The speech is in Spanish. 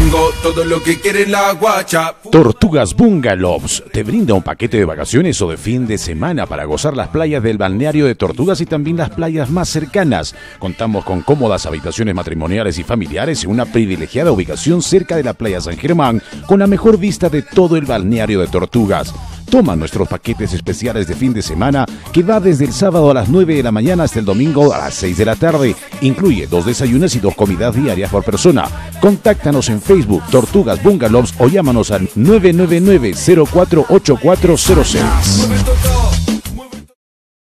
tengo todo lo que quiere la guacha. Tortugas Bungalows te brinda un paquete de vacaciones o de fin de semana para gozar las playas del balneario de Tortugas y también las playas más cercanas. Contamos con cómodas habitaciones matrimoniales y familiares en una privilegiada ubicación cerca de la playa San Germán, con la mejor vista de todo el balneario de Tortugas. Toma nuestros paquetes especiales de fin de semana que va desde el sábado a las 9 de la mañana hasta el domingo a las 6 de la tarde. Incluye 2 desayunos y 2 comidas diarias por persona. Contáctanos en Facebook Tortugas Bungalows o llámanos al 999-048406.